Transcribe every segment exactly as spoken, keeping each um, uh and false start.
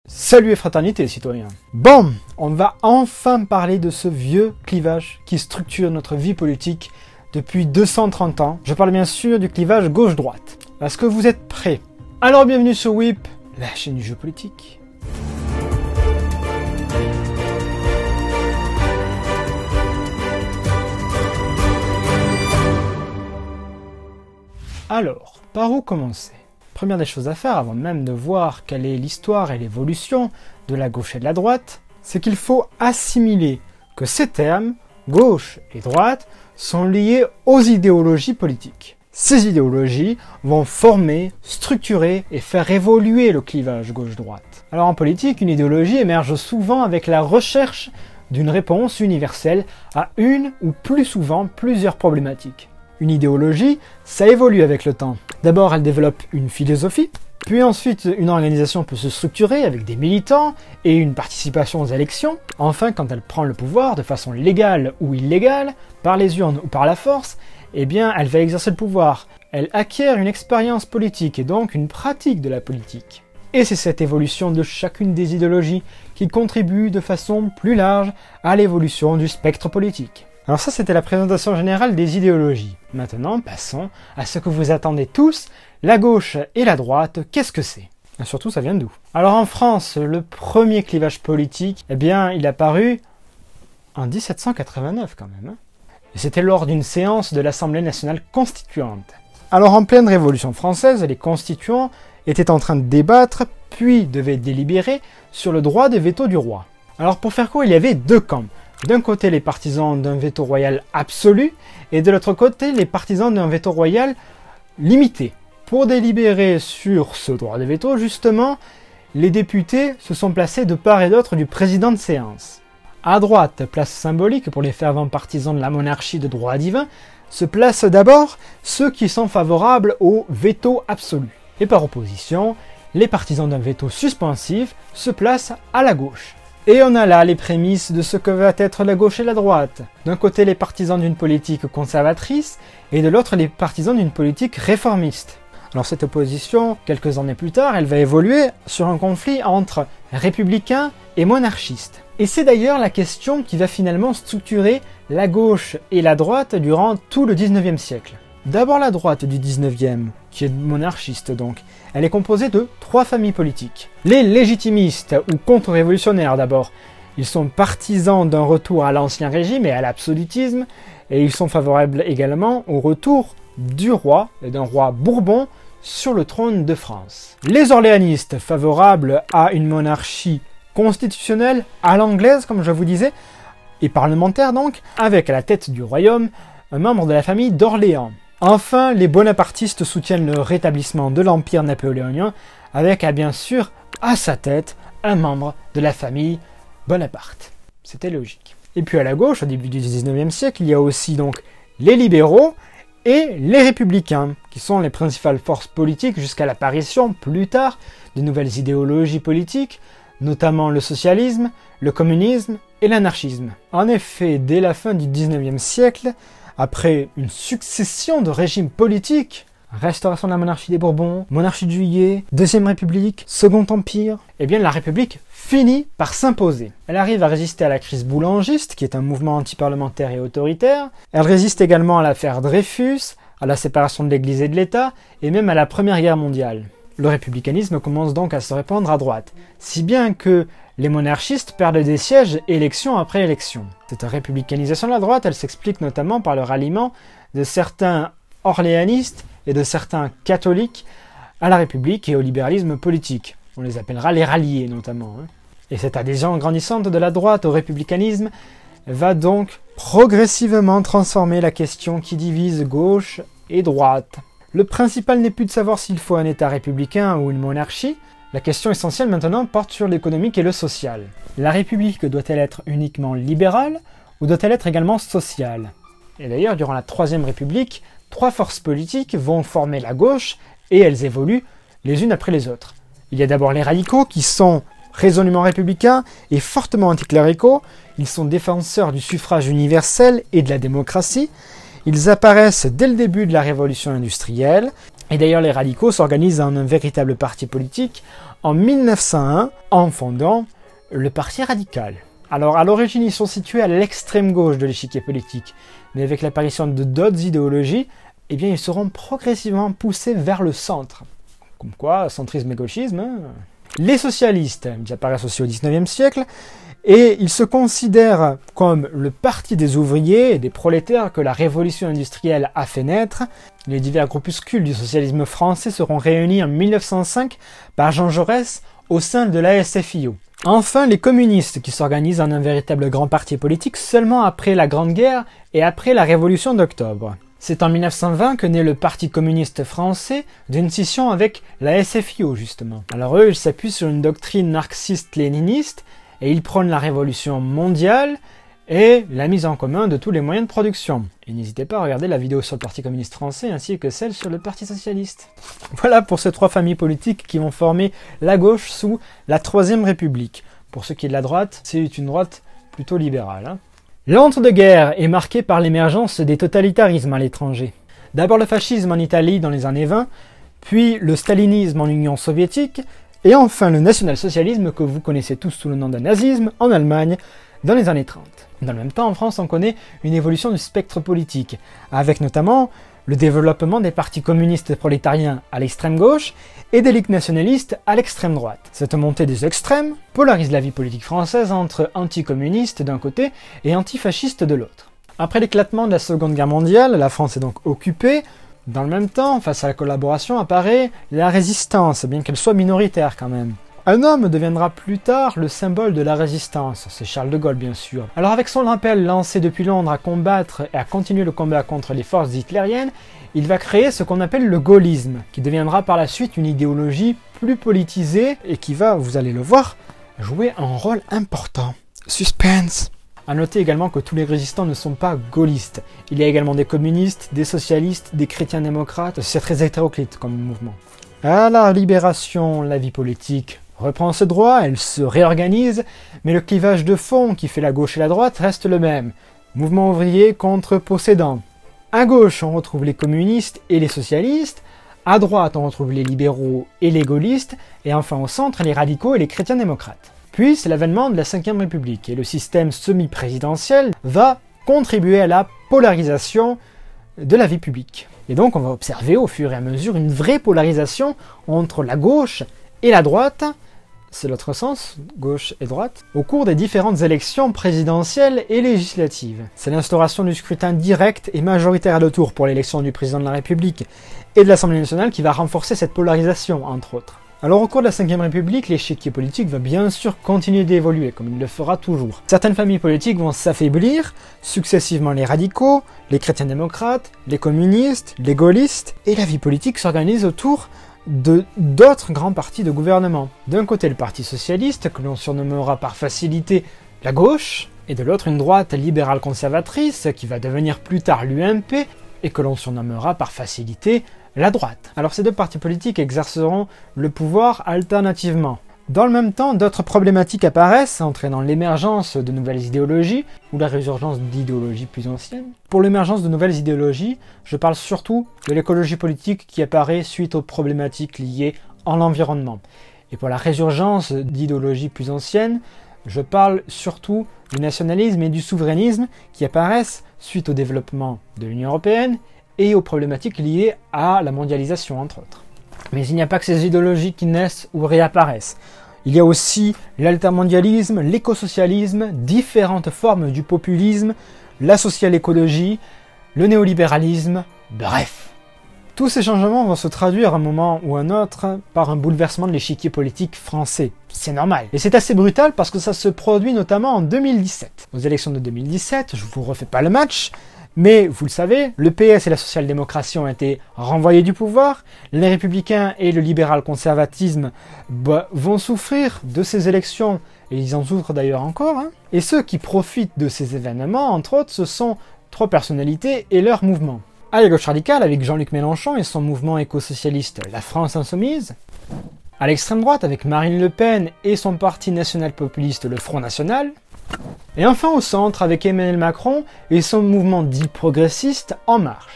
Salut et fraternité, citoyens. Bon, on va enfin parler de ce vieux clivage qui structure notre vie politique depuis deux cent trente ans. Je parle bien sûr du clivage gauche-droite. Est-ce que vous êtes prêts? Alors bienvenue sur Whip, la chaîne du jeu politique. Alors, par où commencer? Première des choses à faire, avant même de voir quelle est l'histoire et l'évolution de la gauche et de la droite, c'est qu'il faut assimiler que ces termes, gauche et droite, sont liés aux idéologies politiques. Ces idéologies vont former, structurer et faire évoluer le clivage gauche-droite. Alors en politique, une idéologie émerge souvent avec la recherche d'une réponse universelle à une ou plus souvent plusieurs problématiques. Une idéologie, ça évolue avec le temps. D'abord, elle développe une philosophie, puis ensuite, une organisation peut se structurer avec des militants et une participation aux élections. Enfin, quand elle prend le pouvoir de façon légale ou illégale, par les urnes ou par la force, eh bien, elle va exercer le pouvoir. Elle acquiert une expérience politique et donc une pratique de la politique. Et c'est cette évolution de chacune des idéologies qui contribue de façon plus large à l'évolution du spectre politique. Alors ça, c'était la présentation générale des idéologies. Maintenant, passons à ce que vous attendez tous, la gauche et la droite, qu'est-ce que c'est? Et surtout, ça vient d'où? Alors en France, le premier clivage politique, eh bien, il est apparu en mille sept cent quatre-vingt-neuf quand même. Hein. Et c'était lors d'une séance de l'Assemblée nationale constituante. Alors en pleine Révolution française, les constituants étaient en train de débattre, puis devaient délibérer sur le droit de veto du roi. Alors pour faire court, il y avait deux camps. D'un côté, les partisans d'un veto royal absolu, et de l'autre côté, les partisans d'un veto royal limité. Pour délibérer sur ce droit de veto, justement, les députés se sont placés de part et d'autre du président de séance. À droite, place symbolique pour les fervents partisans de la monarchie de droit divin, se placent d'abord ceux qui sont favorables au veto absolu. Et par opposition, les partisans d'un veto suspensif se placent à la gauche. Et on a là les prémices de ce que va être la gauche et la droite. D'un côté, les partisans d'une politique conservatrice, et de l'autre, les partisans d'une politique réformiste. Alors cette opposition, quelques années plus tard, elle va évoluer sur un conflit entre républicains et monarchistes. Et c'est d'ailleurs la question qui va finalement structurer la gauche et la droite durant tout le dix-neuvième siècle. D'abord la droite du dix-neuvième, qui est monarchiste donc. Elle est composée de trois familles politiques. Les légitimistes, ou contre-révolutionnaires d'abord. Ils sont partisans d'un retour à l'ancien régime et à l'absolutisme, et ils sont favorables également au retour du roi, et d'un roi Bourbon, sur le trône de France. Les orléanistes, favorables à une monarchie constitutionnelle, à l'anglaise comme je vous disais, et parlementaire donc, avec à la tête du royaume un membre de la famille d'Orléans. Enfin, les bonapartistes soutiennent le rétablissement de l'empire napoléonien, avec à bien sûr à sa tête un membre de la famille Bonaparte. C'était logique. Et puis à la gauche, au début du dix-neuvième siècle, il y a aussi donc les libéraux et les républicains, qui sont les principales forces politiques jusqu'à l'apparition plus tard de nouvelles idéologies politiques, notamment le socialisme, le communisme et l'anarchisme. En effet, dès la fin du dix-neuvième siècle, après une succession de régimes politiques, restauration de la monarchie des Bourbons, monarchie de Juillet, Deuxième République, Second Empire, eh bien la République finit par s'imposer. Elle arrive à résister à la crise boulangiste, qui est un mouvement antiparlementaire et autoritaire. Elle résiste également à l'affaire Dreyfus, à la séparation de l'Église et de l'État, et même à la Première Guerre mondiale. Le républicanisme commence donc à se répandre à droite, si bien que les monarchistes perdent des sièges élection après élection. Cette républicanisation de la droite, elle s'explique notamment par le ralliement de certains orléanistes et de certains catholiques à la République et au libéralisme politique. On les appellera les ralliés notamment. Hein. Et cette adhésion grandissante de la droite au républicanisme va donc progressivement transformer la question qui divise gauche et droite. Le principal n'est plus de savoir s'il faut un État républicain ou une monarchie. La question essentielle maintenant porte sur l'économique et le social. La République doit-elle être uniquement libérale ou doit-elle être également sociale? Et d'ailleurs, durant la Troisième République, trois forces politiques vont former la gauche et elles évoluent les unes après les autres. Il y a d'abord les radicaux qui sont résolument républicains et fortement anticléricaux. Ils sont défenseurs du suffrage universel et de la démocratie. Ils apparaissent dès le début de la révolution industrielle. Et d'ailleurs, les radicaux s'organisent en un véritable parti politique en mille neuf cent un en fondant le Parti radical. Alors, à l'origine, ils sont situés à l'extrême gauche de l'échiquier politique, mais avec l'apparition de d'autres idéologies, eh bien, ils seront progressivement poussés vers le centre. Comme quoi, centrisme et gauchisme. Hein. Les socialistes, ils apparaissent aussi au dix-neuvième siècle, et ils se considèrent comme le parti des ouvriers et des prolétaires que la révolution industrielle a fait naître. Les divers groupuscules du socialisme français seront réunis en mille neuf cent cinq par Jean Jaurès au sein de l'A S F I O. Enfin, les communistes qui s'organisent en un véritable grand parti politique seulement après la Grande Guerre et après la Révolution d'Octobre. C'est en mille neuf cent vingt que naît le Parti communiste français d'une scission avec la S F I O justement. Alors eux, ils s'appuient sur une doctrine marxiste-léniniste et ils prônent la révolution mondiale et la mise en commun de tous les moyens de production. Et n'hésitez pas à regarder la vidéo sur le Parti communiste français ainsi que celle sur le Parti socialiste. Voilà pour ces trois familles politiques qui vont former la gauche sous la Troisième République. Pour ce qui est de la droite, c'est une droite plutôt libérale. Hein. L'entre-deux-guerres est marqué par l'émergence des totalitarismes à l'étranger. D'abord le fascisme en Italie dans les années vingt, puis le stalinisme en Union soviétique, et enfin le national-socialisme que vous connaissez tous sous le nom de nazisme en Allemagne dans les années trente. Dans le même temps, en France, on connaît une évolution du spectre politique, avec notamment le développement des partis communistes prolétariens à l'extrême gauche et des ligues nationalistes à l'extrême droite. Cette montée des extrêmes polarise la vie politique française entre anticommunistes d'un côté et antifascistes de l'autre. Après l'éclatement de la Seconde Guerre mondiale, la France est donc occupée. Dans le même temps, face à la collaboration apparaît la résistance, bien qu'elle soit minoritaire quand même. Un homme deviendra plus tard le symbole de la résistance, c'est Charles de Gaulle bien sûr. Alors avec son appel lancé depuis Londres à combattre et à continuer le combat contre les forces hitlériennes, il va créer ce qu'on appelle le gaullisme, qui deviendra par la suite une idéologie plus politisée et qui va, vous allez le voir, jouer un rôle important. Suspense. A noter également que tous les résistants ne sont pas gaullistes. Il y a également des communistes, des socialistes, des chrétiens démocrates, c'est très hétéroclite comme mouvement. À la libération, la vie politique reprend ses droits, elle se réorganise, mais le clivage de fond qui fait la gauche et la droite reste le même. Mouvement ouvrier contre possédant. À gauche, on retrouve les communistes et les socialistes, à droite, on retrouve les libéraux et les gaullistes, et enfin au centre, les radicaux et les chrétiens démocrates. Puis, c'est l'avènement de la cinquième République, et le système semi-présidentiel va contribuer à la polarisation de la vie publique. Et donc, on va observer au fur et à mesure une vraie polarisation entre la gauche et la droite, c'est l'autre sens, gauche et droite, au cours des différentes élections présidentielles et législatives. C'est l'instauration du scrutin direct et majoritaire à deux tours pour l'élection du président de la République et de l'Assemblée nationale qui va renforcer cette polarisation, entre autres. Alors au cours de la cinquième République, l'échiquier politique va bien sûr continuer d'évoluer, comme il le fera toujours. Certaines familles politiques vont s'affaiblir, successivement les radicaux, les chrétiens démocrates, les communistes, les gaullistes, et la vie politique s'organise autour de d'autres grands partis de gouvernement. D'un côté le Parti socialiste, que l'on surnommera par facilité la gauche, et de l'autre une droite libérale conservatrice, qui va devenir plus tard l'U M P, et que l'on surnommera par facilité la droite. Alors ces deux partis politiques exerceront le pouvoir alternativement. Dans le même temps, d'autres problématiques apparaissent, entraînant l'émergence de nouvelles idéologies, ou la résurgence d'idéologies plus anciennes. Pour l'émergence de nouvelles idéologies, je parle surtout de l'écologie politique qui apparaît suite aux problématiques liées à l'environnement. Et pour la résurgence d'idéologies plus anciennes, je parle surtout du nationalisme et du souverainisme qui apparaissent suite au développement de l'Union européenne et aux problématiques liées à la mondialisation, entre autres. Mais il n'y a pas que ces idéologies qui naissent ou réapparaissent. Il y a aussi l'altermondialisme, l'écosocialisme, différentes formes du populisme, la social-écologie, le néolibéralisme, bref. Tous ces changements vont se traduire à un moment ou à un autre par un bouleversement de l'échiquier politique français. C'est normal. Et c'est assez brutal parce que ça se produit notamment en deux mille dix-sept. Aux élections de deux mille dix-sept, je vous refais pas le match, mais vous le savez, le P S et la social-démocratie ont été renvoyés du pouvoir, les républicains et le libéral-conservatisme bah, vont souffrir de ces élections, et ils en souffrent d'ailleurs encore, hein. Et ceux qui profitent de ces événements, entre autres, ce sont trois personnalités et leur mouvement. À la gauche radicale, avec Jean-Luc Mélenchon et son mouvement éco-socialiste La France Insoumise, à l'extrême droite, avec Marine Le Pen et son parti national-populiste le Front National, et enfin au centre avec Emmanuel Macron et son mouvement dit progressiste En Marche.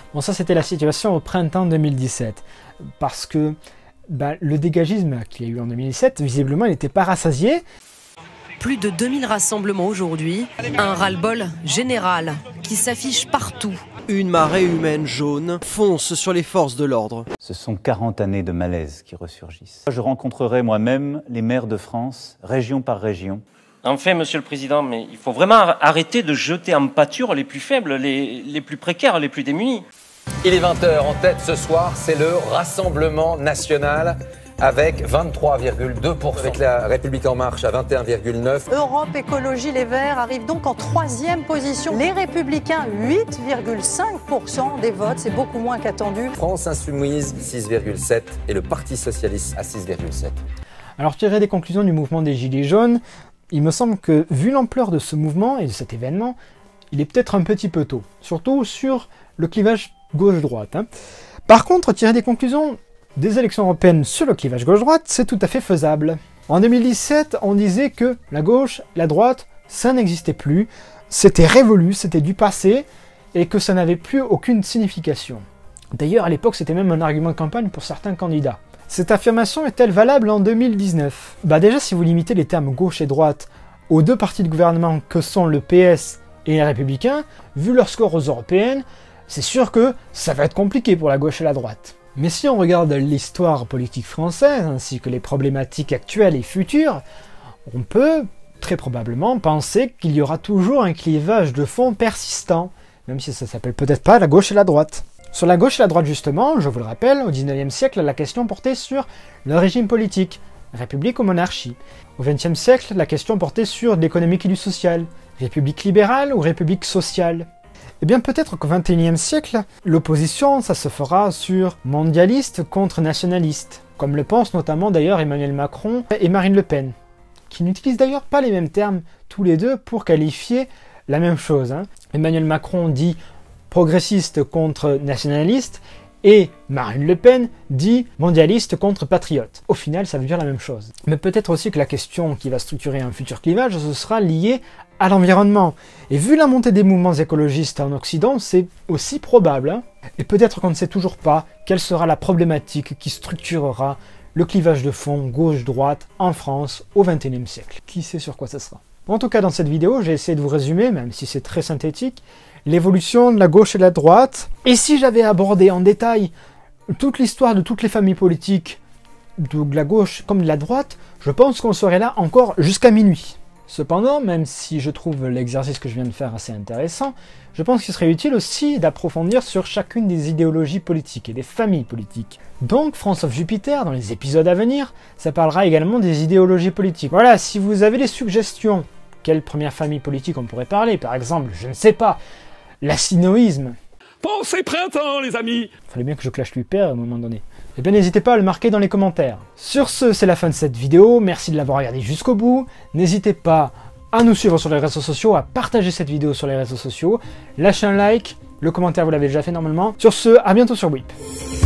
Bon, ça c'était la situation au printemps deux mille dix-sept, parce que bah, le dégagisme qu'il y a eu en deux mille dix-sept, visiblement il n'était pas rassasié. Plus de deux mille rassemblements aujourd'hui, un ras-le-bol général qui s'affiche partout. Une marée humaine jaune fonce sur les forces de l'ordre. Ce sont quarante années de malaise qui ressurgissent. Je rencontrerai moi-même les maires de France, région par région. Enfin, Monsieur le Président, mais il faut vraiment arrêter de jeter en pâture les plus faibles, les, les plus précaires, les plus démunis. Il est vingt heures, en tête ce soir, c'est le Rassemblement National avec vingt-trois virgule deux pour cent. Avec la République En Marche à vingt et un virgule neuf pour cent. Europe Écologie Les Verts arrivent donc en troisième position. Les Républicains, huit virgule cinq pour cent des votes, c'est beaucoup moins qu'attendu. France Insoumise, six virgule sept pour cent et le Parti Socialiste à six virgule sept pour cent. Alors tirer des conclusions du mouvement des Gilets jaunes, il me semble que vu l'ampleur de ce mouvement et de cet événement, il est peut-être un petit peu tôt, surtout sur le clivage gauche-droite. Hein. Par contre, tirer des conclusions des élections européennes sur le clivage gauche-droite, c'est tout à fait faisable. En deux mille dix-sept, on disait que la gauche, la droite, ça n'existait plus, c'était révolu, c'était du passé, et que ça n'avait plus aucune signification. D'ailleurs, à l'époque, c'était même un argument de campagne pour certains candidats. Cette affirmation est-elle valable en deux mille dix-neuf? Bah déjà, si vous limitez les termes gauche et droite aux deux partis de gouvernement que sont le P S et les Républicains, vu leur score aux européennes, c'est sûr que ça va être compliqué pour la gauche et la droite. Mais si on regarde l'histoire politique française, ainsi que les problématiques actuelles et futures, on peut très probablement penser qu'il y aura toujours un clivage de fond persistant, même si ça s'appelle peut-être pas la gauche et la droite. Sur la gauche et la droite justement, je vous le rappelle, au dix-neuvième siècle, la question portait sur le régime politique, république ou monarchie. Au vingtième siècle, la question portait sur l'économique et du social, république libérale ou république sociale. Eh bien peut-être qu'au vingt et unième siècle, l'opposition, ça se fera sur mondialiste contre nationaliste, comme le pensent notamment d'ailleurs Emmanuel Macron et Marine Le Pen, qui n'utilisent d'ailleurs pas les mêmes termes tous les deux pour qualifier la même chose. Hein. Emmanuel Macron dit progressiste contre nationaliste, et Marine Le Pen dit mondialiste contre patriote. Au final, ça veut dire la même chose. Mais peut-être aussi que la question qui va structurer un futur clivage, ce sera lié à l'environnement. Et vu la montée des mouvements écologistes en Occident, c'est aussi probable. Hein. Et peut-être qu'on ne sait toujours pas quelle sera la problématique qui structurera le clivage de fond gauche-droite en France au vingt et unième siècle. Qui sait sur quoi ça sera? En tout cas, dans cette vidéo, j'ai essayé de vous résumer, même si c'est très synthétique, l'évolution de la gauche et de la droite. Et si j'avais abordé en détail toute l'histoire de toutes les familles politiques, de la gauche comme de la droite, je pense qu'on serait là encore jusqu'à minuit. Cependant, même si je trouve l'exercice que je viens de faire assez intéressant, je pense qu'il serait utile aussi d'approfondir sur chacune des idéologies politiques et des familles politiques. Donc, France of Jupiter, dans les épisodes à venir, ça parlera également des idéologies politiques. Voilà, si vous avez des suggestions, quelle première famille politique on pourrait parler? Par exemple, je ne sais pas, l'acinoïsme. Pensez printemps, les amis! Fallait bien que je clash lui père à un moment donné. Eh bien, n'hésitez pas à le marquer dans les commentaires. Sur ce, c'est la fin de cette vidéo. Merci de l'avoir regardé jusqu'au bout. N'hésitez pas à nous suivre sur les réseaux sociaux, à partager cette vidéo sur les réseaux sociaux. Lâchez un like, le commentaire vous l'avez déjà fait normalement. Sur ce, à bientôt sur Whip.